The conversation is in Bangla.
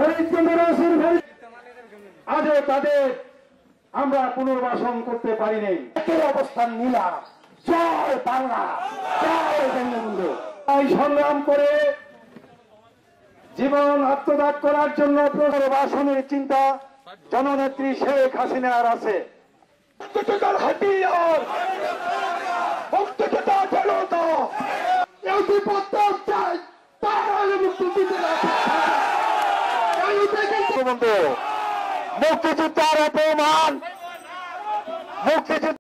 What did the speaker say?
আজও তাদের আমরা পুনর্বাসন করতে পারিনি। একই অবস্থান নিলাম। জয় বাংলা, জয় বঙ্গবন্ধু। তাই সংগ্রাম করে জীবন আত্মত্যাগ করার জন্য পুনর্বাসনের চিন্তা জননেত্রী শেখ হাসিনার আছে। হাতিয়ার মুক্তিযোদ্ধা জনতা মুক্তিযুদ্ধের অপমান মুক্তিযুদ্ধ